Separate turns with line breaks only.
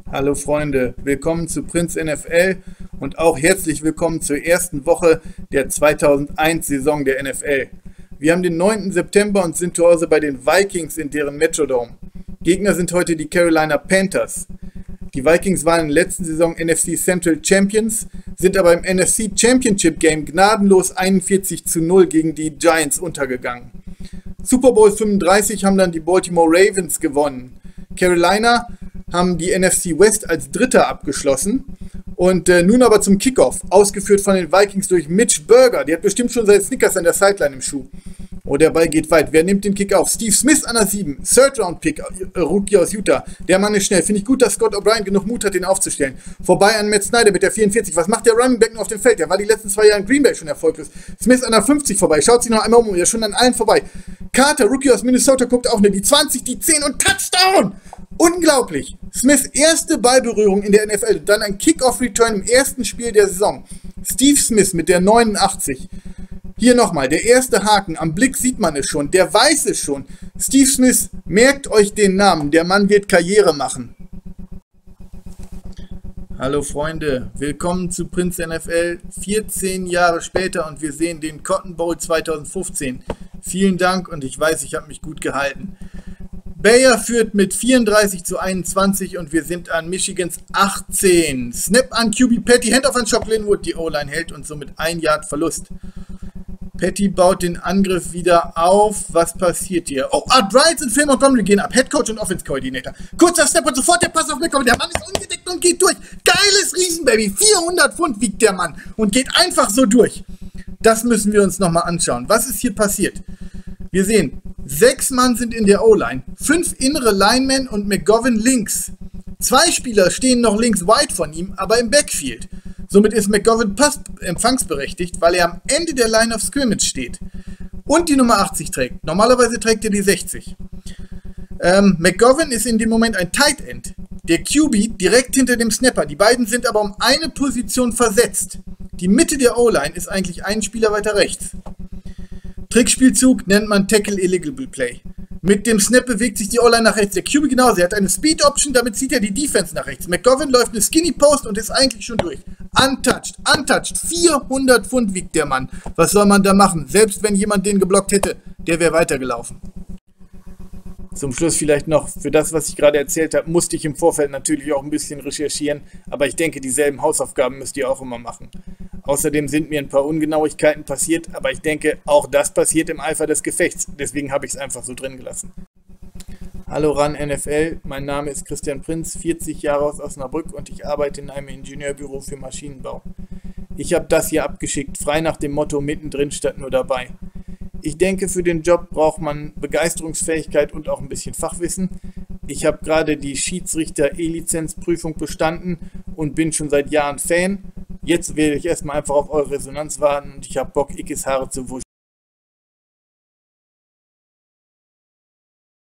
Hallo Freunde, willkommen zu Prinz NFL und auch herzlich willkommen zur ersten Woche der 2001-Saison der NFL. Wir haben den 9. September und sind zu Hause bei den Vikings in deren Metrodome. Gegner sind heute die Carolina Panthers. Die Vikings waren in der letzten Saison NFC Central Champions, sind aber im NFC Championship Game gnadenlos 41:0 gegen die Giants untergegangen. Super Bowl 35 haben dann die Baltimore Ravens gewonnen. Carolina haben die NFC West als Dritter abgeschlossen. Und nun aber zum Kickoff, ausgeführt von den Vikings durch Mitch Berger. Der hat bestimmt schon seine Snickers an der Sideline im Schuh. Oh, der Ball geht weit. Wer nimmt den Kick auf? Steve Smith an der 7. Third-Round-Pick, Rookie aus Utah. Der Mann ist schnell. Finde ich gut, dass Scott O'Brien genug Mut hat, den aufzustellen. Vorbei an Matt Snyder mit der 44. Was macht der Running Back nur auf dem Feld? Der war die letzten 2 Jahre in Green Bay schon erfolglos. Smith an der 50 vorbei. Schaut sich noch einmal um. Der ist schon an allen vorbei. Carter, Rookie aus Minnesota, guckt auch nicht. Die 20, die 10 und Touchdown! Unglaublich! Smiths erste Ballberührung in der NFL. Dann ein Kick-Off-Return im ersten Spiel der Saison. Steve Smith mit der 89. Hier nochmal, der erste Haken, am Blick sieht man es schon, der weiß es schon. Steve Smith, merkt euch den Namen, der Mann wird Karriere machen. Hallo Freunde, willkommen zu Prinz NFL, 14 Jahre später und wir sehen den Cotton Bowl 2015. Vielen Dank und ich weiß, ich habe mich gut gehalten. Bayer führt mit 34:21 und wir sind an Michigans 18. Snap an QB Patty, Handoff an Shock Linwood, die O-Line hält und somit 1 Yard Verlust. Patty baut den Angriff wieder auf. Was passiert hier? Oh, Drives und Phil Montgomery gehen ab. Head Coach und Offense Coordinator. Kurzer Step und sofort der Pass auf McCoy. Der Mann ist ungedeckt und geht durch. Geiles Riesenbaby. 400 Pfund wiegt der Mann und geht einfach so durch. Das müssen wir uns nochmal anschauen. Was ist hier passiert? Wir sehen, 6 Mann sind in der O-Line. 5 innere Linemen und McGovern links. 2 Spieler stehen noch links weit von ihm, aber im Backfield. Somit ist McGovern empfangsberechtigt, weil er am Ende der Line of Scrimmage steht und die Nummer 80 trägt. Normalerweise trägt er die 60. McGovern ist in dem Moment ein Tight End. Der QB direkt hinter dem Snapper. Die beiden sind aber um eine Position versetzt. Die Mitte der O-Line ist eigentlich ein Spieler weiter rechts. Trickspielzug nennt man Tackle Illegal Play. Mit dem Snap bewegt sich die O-Line nach rechts. Der QB genauso. Er hat eine Speed Option, damit zieht er die Defense nach rechts. McGovern läuft eine Skinny Post und ist eigentlich schon durch. Untouched. 400 Pfund wiegt der Mann. Was soll man da machen? Selbst wenn jemand den geblockt hätte, der wäre weitergelaufen. Zum Schluss vielleicht noch, für das, was ich gerade erzählt habe, musste ich im Vorfeld natürlich auch ein bisschen recherchieren, aber ich denke, dieselben Hausaufgaben müsst ihr auch immer machen. Außerdem sind mir ein paar Ungenauigkeiten passiert, aber ich denke, auch das passiert im Eifer des Gefechts. Deswegen habe ich es einfach so drin gelassen. Hallo RAN NFL, mein Name ist Christian Prinz, 40 Jahre aus Osnabrück und ich arbeite in einem Ingenieurbüro für Maschinenbau. Ich habe das hier abgeschickt, frei nach dem Motto mittendrin statt nur dabei. Ich denke, für den Job braucht man Begeisterungsfähigkeit und auch ein bisschen Fachwissen. Ich habe gerade die Schiedsrichter-E-Lizenzprüfung bestanden und bin schon seit Jahren Fan. Jetzt werde ich erstmal einfach auf eure Resonanz warten und ich habe Bock, Ickes Haare zu wuschen.